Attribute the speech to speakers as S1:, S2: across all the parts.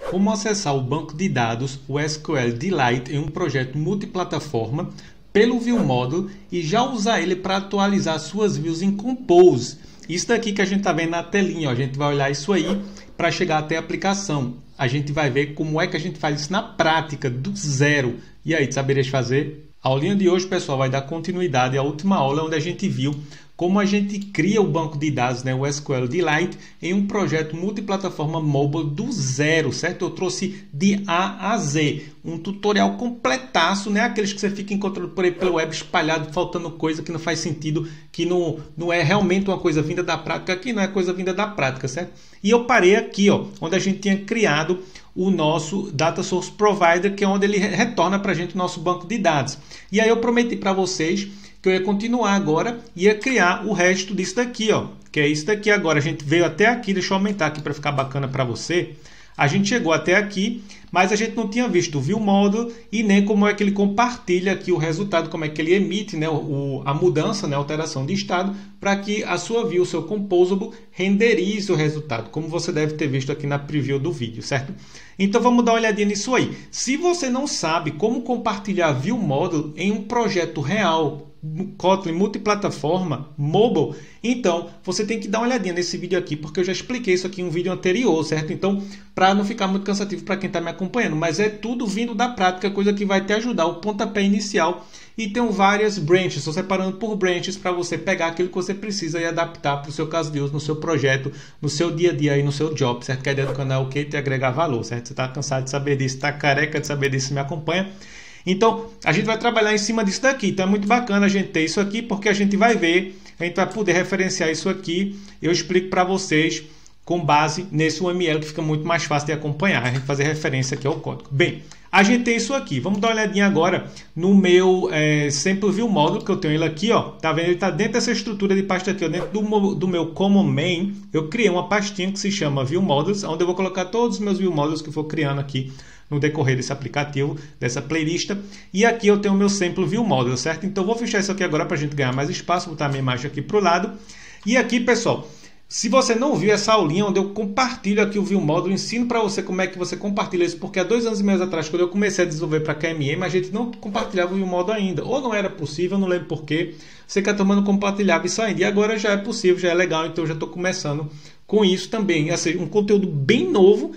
S1: como acessar o banco de dados, o SQLite, em um projeto multiplataforma pelo ViewModel e já usar ele para atualizar suas views em Compose. Isso daqui que a gente está vendo na telinha, ó, a gente vai olhar isso aí para chegar até a aplicação. A gente vai ver como é que a gente faz isso na prática, do zero. E aí, tu saberias fazer? A aulinha de hoje, pessoal, vai dar continuidade à última aula onde a gente viu como a gente cria o banco de dados, né, o SQLite, em um projeto multiplataforma mobile do zero, certo? Eu trouxe de A a Z, um tutorial completaço, né? Aqueles que você fica encontrando por aí pelo web espalhado, faltando coisa que não faz sentido, que não é realmente uma coisa vinda da prática, que não é coisa vinda da prática, certo? E eu parei aqui, ó, onde a gente tinha criado o nosso Data Source Provider, que é onde ele retorna para a gente o nosso banco de dados. E aí eu prometi para vocês que eu ia continuar agora e ia criar o resto disso daqui, ó, que é isso daqui agora. A gente veio até aqui, deixa eu aumentar aqui para ficar bacana para você. A gente chegou até aqui, mas a gente não tinha visto o ViewModel e nem como é que ele compartilha aqui o resultado, como é que ele emite, né, a mudança, né, a alteração de estado, para que a sua view, o seu Composable, renderize o resultado, como você deve ter visto aqui na preview do vídeo, certo? Então vamos dar uma olhadinha nisso aí. Se você não sabe como compartilhar ViewModel em um projeto real, Kotlin multiplataforma, mobile, então você tem que dar uma olhadinha nesse vídeo aqui, porque eu já expliquei isso aqui em um vídeo anterior, certo? Então, para não ficar muito cansativo para quem está me acompanhando, mas é tudo vindo da prática, coisa que vai te ajudar, o pontapé inicial. E tem várias branches, estou separando por branches para você pegar aquilo que você precisa e adaptar para o seu caso de uso, no seu projeto, no seu dia a dia e no seu job, certo? Que a ideia do canal é o que te agregar valor, certo? Você está cansado de saber disso, está careca de saber disso, me acompanha. Então, a gente vai trabalhar em cima disso daqui. Então, é muito bacana a gente ter isso aqui, porque a gente vai ver, a gente vai poder referenciar isso aqui. Eu explico para vocês com base nesse UML, que fica muito mais fácil de acompanhar. A gente fazer referência aqui ao código. Bem, a gente tem isso aqui. Vamos dar uma olhadinha agora no meu Sample ViewModel, que eu tenho ele aqui, ó. Tá vendo? Ele está dentro dessa estrutura de pasta aqui, ó. Dentro do meu Common Main, eu criei uma pastinha que se chama ViewModels, onde eu vou colocar todos os meus ViewModels que eu for criando aqui no decorrer desse aplicativo, dessa playlist. E aqui eu tenho o meu Sample ViewModel, certo? Então eu vou fechar isso aqui agora para a gente ganhar mais espaço, botar a minha imagem aqui para o lado. E aqui, pessoal, se você não viu essa aulinha onde eu compartilho aqui o ViewModel, ensino para você como é que você compartilha isso, porque há 2 anos e meio atrás, quando eu comecei a desenvolver para KMM, a gente não compartilhava o ViewModel ainda, ou não era possível, não lembro porquê. Sei que a turma não compartilhava isso ainda, e agora já é possível, já é legal, então eu já estou começando com isso também, assim, um conteúdo bem novo,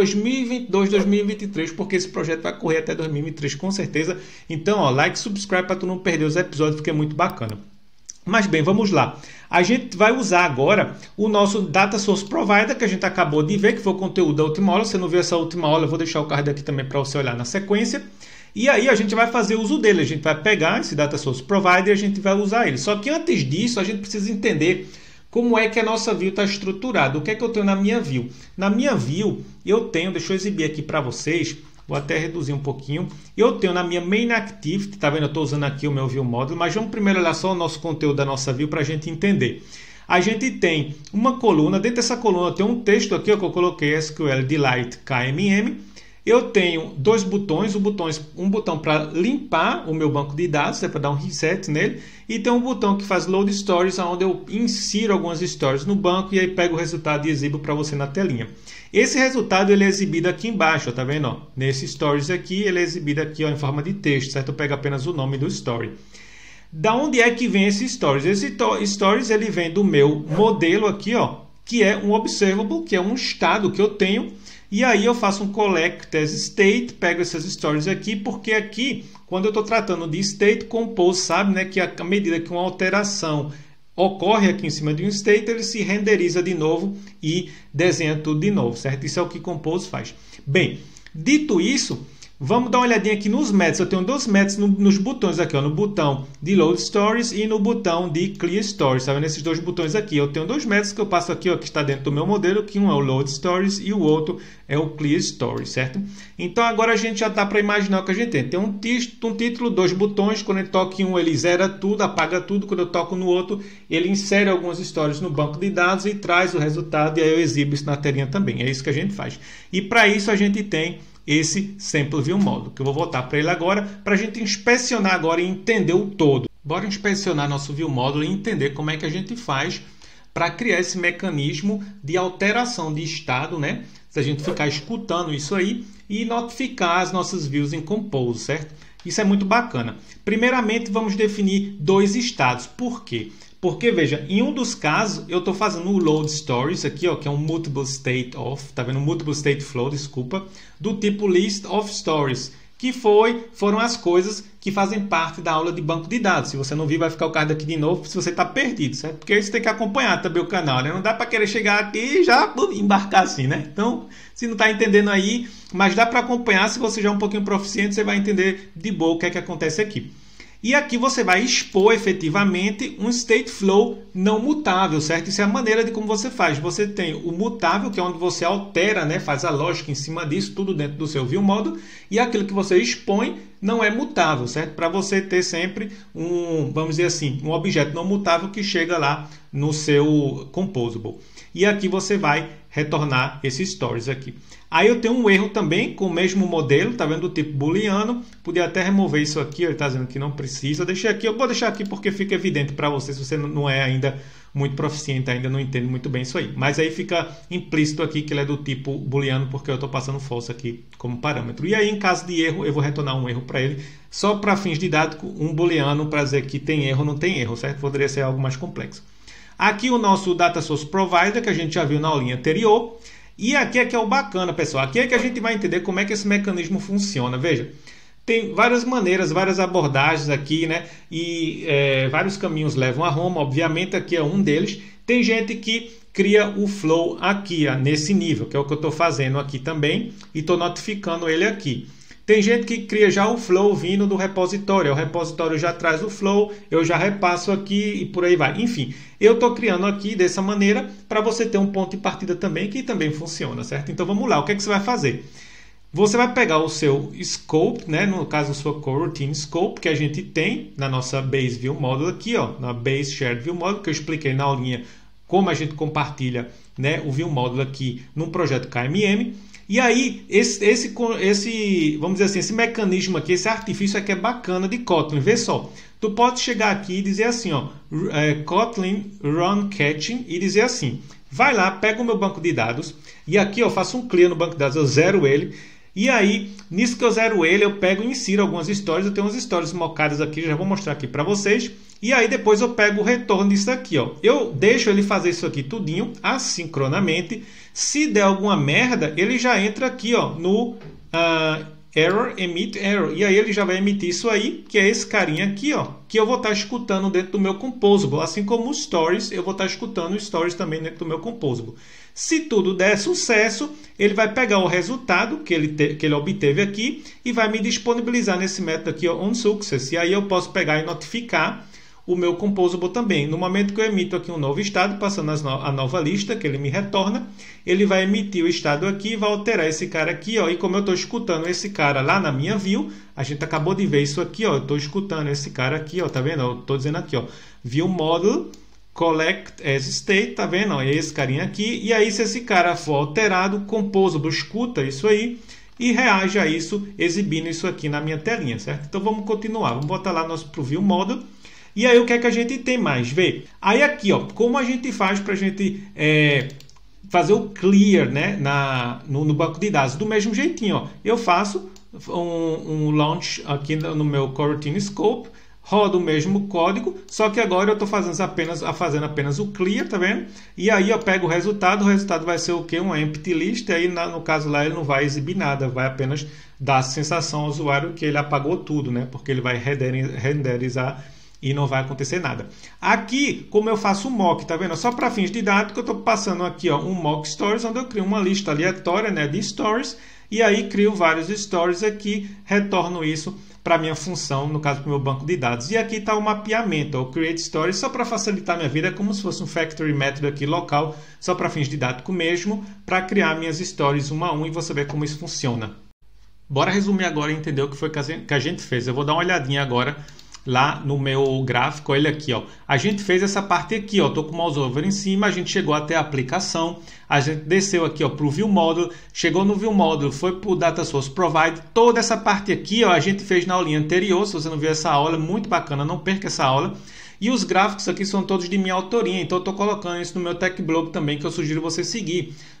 S1: 2022, 2023, porque esse projeto vai correr até 2023 com certeza. Então, ó, like, subscribe para tu não perder os episódios, porque é muito bacana. Mas bem, vamos lá. A gente vai usar agora o nosso Data Source Provider, que a gente acabou de ver, que foi o conteúdo da última aula. Se você não viu essa última aula, eu vou deixar o card aqui também para você olhar na sequência. E aí a gente vai fazer uso dele. A gente vai pegar esse Data Source Provider e a gente vai usar ele. Só que antes disso, a gente precisa entender como é que a nossa view está estruturada. O que é que eu tenho na minha view? Na minha view, eu tenho, deixa eu exibir aqui para vocês, vou até reduzir um pouquinho. Eu tenho na minha Main Activity, tá vendo? Eu estou usando aqui o meu ViewModel, mas vamos primeiro olhar só o nosso conteúdo da nossa view para a gente entender. A gente tem uma coluna, dentro dessa coluna tem um texto aqui ó, que eu coloquei SQLite KMM. Eu tenho 2 botões, um botão para limpar o meu banco de dados, para dar um reset nele, e tem um botão que faz Load Stories, onde eu insiro algumas stories no banco e aí pego o resultado e exibo para você na telinha. Esse resultado ele é exibido aqui embaixo, ó, tá vendo? Ó? Nesse Stories aqui, ele é exibido aqui ó, em forma de texto, certo? Eu pego apenas o nome do Story. Da onde é que vem esse Stories? Esse Stories ele vem do meu modelo aqui, ó, que é um Observable, que é um estado que eu tenho. E aí eu faço um collect as state, pego essas stories aqui, porque aqui, quando eu estou tratando de state, Compose sabe, né, que à medida que uma alteração ocorre aqui em cima de um state, ele se renderiza de novo e desenha tudo de novo, certo? Isso é o que Compose faz. Bem, dito isso, vamos dar uma olhadinha aqui nos métodos. Eu tenho 2 métodos nos botões aqui, ó, no botão de Load Stories e no botão de Clear Stories. Tá vendo esses 2 botões aqui? Eu tenho 2 métodos que eu passo aqui, ó, que está dentro do meu modelo, que um é o Load Stories e o outro é o Clear Stories, certo? Então agora a gente já dá para imaginar o que a gente tem. Tem um título, 2 botões. Quando eu toco em um, ele zera tudo, apaga tudo. Quando eu toco no outro, ele insere algumas stories no banco de dados e traz o resultado, e aí eu exibo isso na telinha também. É isso que a gente faz. E para isso a gente tem esse Sample ViewModel, que eu vou voltar para ele agora, para a gente inspecionar agora e entender o todo. Bora inspecionar nosso ViewModel e entender como é que a gente faz para criar esse mecanismo de alteração de estado, né, se a gente ficar escutando isso aí e notificar as nossas views em Compose, certo? Isso é muito bacana. Primeiramente, vamos definir dois estados. Por quê? Porque, veja, em um dos casos, eu estou fazendo o load stories aqui, ó, que é um multiple state of, tá vendo? Multiple state flow, desculpa, do tipo list of stories, que foram as coisas que fazem parte da aula de banco de dados. Se você não viu, vai ficar o card aqui de novo se você está perdido, certo? Porque você tem que acompanhar também o canal, né? Não dá para querer chegar aqui e já embarcar assim, né? Então, se não está entendendo aí, mas dá para acompanhar, se você já é um pouquinho proficiente, você vai entender de boa o que é que acontece aqui. E aqui você vai expor efetivamente um state flow não mutável, certo? Isso é a maneira de como você faz. Você tem o mutável, que é onde você altera, né? Faz a lógica em cima disso, tudo dentro do seu view model. E aquilo que você expõe não é mutável, certo? Para você ter sempre vamos dizer assim, um objeto não mutável que chega lá no seu composable. E aqui você vai retornar esses stories aqui. Aí eu tenho um erro também com o mesmo modelo, tá vendo? Do tipo booleano. Podia até remover isso aqui, ele está dizendo que não precisa. Deixei aqui, eu vou deixar aqui porque fica evidente para você, se você não é ainda muito proficiente, ainda não entende muito bem isso aí. Mas aí fica implícito aqui que ele é do tipo booleano, porque eu estou passando false aqui como parâmetro. E aí, em caso de erro, eu vou retornar um erro para ele, só para fins didáticos, um booleano para dizer que tem erro ou não tem erro, certo? Poderia ser algo mais complexo. Aqui o nosso Data Source Provider, que a gente já viu na aulinha anterior. E aqui é que é o bacana, pessoal. Aqui é que a gente vai entender como é que esse mecanismo funciona. Veja, tem várias maneiras, várias abordagens aqui, né? E vários caminhos levam a Roma. Obviamente, aqui é um deles. Tem gente que cria o flow aqui, ó, nesse nível, que é o que eu estou fazendo aqui também. E estou notificando ele aqui. Tem gente que cria já o flow vindo do repositório. O repositório já traz o flow, eu já repasso aqui e por aí vai. Enfim, eu estou criando aqui dessa maneira para você ter um ponto de partida também que também funciona, certo? Então vamos lá, o que é que você vai fazer? Você vai pegar o seu scope, né? No caso a sua coroutine scope, que a gente tem na nossa base view model aqui, ó, na base shared view model, que eu expliquei na aulinha como a gente compartilha, né, o view model aqui num projeto KMM. E aí, vamos dizer assim, esse mecanismo aqui, esse artifício aqui é bacana de Kotlin. Vê só, tu pode chegar aqui e dizer assim, ó, Kotlin run catching e dizer assim, vai lá, pega o meu banco de dados e aqui eu faço um clear no banco de dados, eu zero ele. E aí, nisso que eu zero ele, eu pego e insiro algumas stories. Eu tenho umas stories mocadas aqui, já vou mostrar aqui para vocês. E aí depois eu pego o retorno disso aqui, ó. Eu deixo ele fazer isso aqui tudinho, assincronamente. Se der alguma merda, ele já entra aqui, ó, no error, emit error. E aí ele já vai emitir isso aí, que é esse carinha aqui, ó, que eu vou estar escutando dentro do meu composable. Assim como os stories, eu vou estar escutando os stories também dentro do meu composable. Se tudo der sucesso, ele vai pegar o resultado que ele obteve aqui e vai me disponibilizar nesse método aqui, ó, onSuccess. E aí eu posso pegar e notificar o meu composable também. No momento que eu emito aqui um novo estado, passando a nova lista que ele me retorna, ele vai emitir o estado aqui e vai alterar esse cara aqui, ó. E como eu estou escutando esse cara lá na minha view, a gente acabou de ver isso aqui, ó. Eu estou escutando esse cara aqui, ó, tá vendo? Eu estou dizendo aqui, ó, view model collect as state, tá vendo? Ó, é esse carinha aqui. E aí, se esse cara for alterado, o composable escuta isso aí e reage a isso, exibindo isso aqui na minha telinha, certo? Então vamos continuar. Vamos botar lá nosso pro view model. E aí, o que é que a gente tem mais? Vê, aí aqui, ó, como a gente faz para a gente fazer o clear, né, no banco de dados? Do mesmo jeitinho, ó, eu faço um launch aqui no meu coroutine scope, rodo o mesmo código, só que agora eu estou fazendo apenas o clear, tá vendo? E aí eu pego o resultado vai ser o quê? Uma empty list, e aí no caso lá ele não vai exibir nada, vai apenas dar a sensação ao usuário que ele apagou tudo, né? Porque ele vai renderizar e não vai acontecer nada. Aqui, como eu faço um mock, tá vendo? Só para fins didáticos, eu estou passando aqui, ó, um mock stories, onde eu crio uma lista aleatória, né, de stories, e aí crio vários stories aqui, retorno isso para a minha função, no caso para o meu banco de dados. E aqui está o mapeamento, o create stories, só para facilitar a minha vida, é como se fosse um factory method aqui local, só para fins didáticos mesmo, para criar minhas stories uma a um e você ver como isso funciona. Bora resumir agora e entender o que foi que a gente fez. Eu vou dar uma olhadinha agora lá no meu gráfico, olha aqui, ó. A gente fez essa parte aqui, ó. Tô com o mouse over em cima, a gente chegou até a aplicação, a gente desceu aqui, ó, pro View Model, chegou no View Model, foi pro Data Source Provide. Toda essa parte aqui, ó, a gente fez na aulinha anterior. Se você não viu essa aula, é muito bacana, não perca essa aula. E os gráficos aqui são todos de minha autoria, então eu tô colocando isso no meu tech blog também, que eu sugiro você seguir.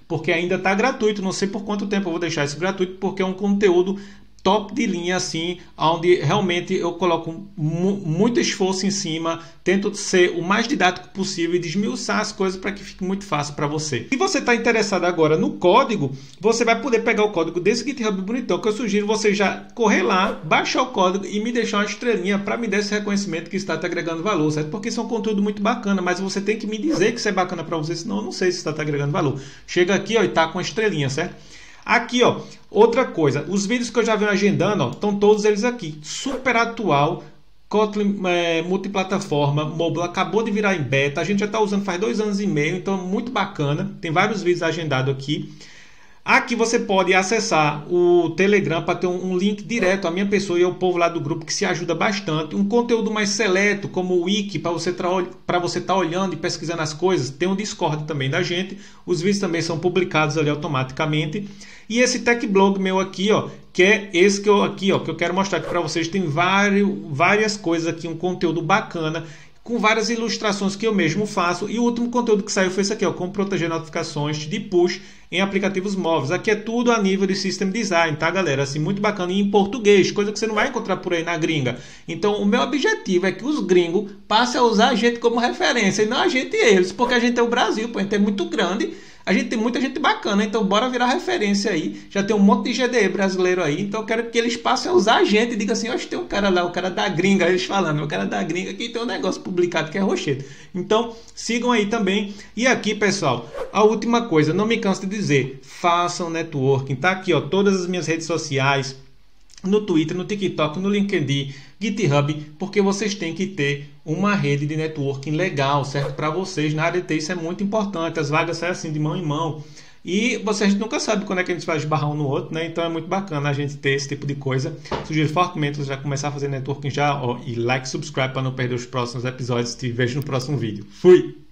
S1: porque ainda está gratuito. Não sei por quanto tempo eu vou deixar isso gratuito, porque é um conteúdo top de linha, assim, onde realmente eu coloco muito esforço em cima, tento ser o mais didático possível e desmiuçar as coisas para que fique muito fácil para você. Se você está interessado agora no código, você vai poder pegar o código desse GitHub bonitão, que eu sugiro você já correr lá, baixar o código e me deixar uma estrelinha para me dar esse reconhecimento que está te agregando valor, certo? Porque isso é um conteúdo muito bacana, mas você tem que me dizer que isso é bacana para você, senão eu não sei se está te agregando valor. Chega aqui, ó, e tá com a estrelinha, certo? Aqui, ó, outra coisa, os vídeos que eu já venho agendando, ó, estão todos eles aqui. Super atual, Kotlin multiplataforma, mobile, acabou de virar em beta, a gente já está usando faz 2 anos e meio, então muito bacana. Tem vários vídeos agendados aqui. Aqui você pode acessar o Telegram para ter um link direto à minha pessoa e ao povo lá do grupo, que se ajuda bastante. Um conteúdo mais seleto, como o Wiki, para você estar olhando e pesquisando as coisas. Tem o Discord também da gente. Os vídeos também são publicados ali automaticamente. E esse tech blog meu aqui, ó, que é esse que eu quero mostrar aqui para vocês. Tem várias coisas aqui, um conteúdo bacana, com várias ilustrações que eu mesmo faço. E o último conteúdo que saiu foi esse aqui, ó, como proteger notificações de push em aplicativos móveis. Aqui é tudo a nível de System Design, tá, galera? Assim, muito bacana e em português, coisa que você não vai encontrar por aí na gringa. Então, o meu objetivo é que os gringos passem a usar a gente como referência e não a gente eles, porque a gente é o Brasil, pô, a gente é muito grande. A gente tem muita gente bacana, então bora virar referência aí. Já tem um monte de GDE brasileiro aí, então eu quero que eles passem a usar a gente e digam assim, hoje tem um cara lá, o cara da gringa, eles falando, o cara da gringa aqui tem um negócio publicado que é rochedo. Então, sigam aí também. E aqui, pessoal, a última coisa, não me canso de dizer, façam networking. Tá aqui, ó, todas as minhas redes sociais, no Twitter, no TikTok, no LinkedIn, GitHub, porque vocês têm que ter uma rede de networking legal, certo? Para vocês, na área de TI, isso é muito importante. As vagas saem assim de mão em mão. E vocês nunca sabem quando é que a gente vai esbarrar um no outro, né? Então é muito bacana a gente ter esse tipo de coisa. Sugiro fortemente você já começar a fazer networking já, ó, e like, subscribe para não perder os próximos episódios. Te vejo no próximo vídeo. Fui!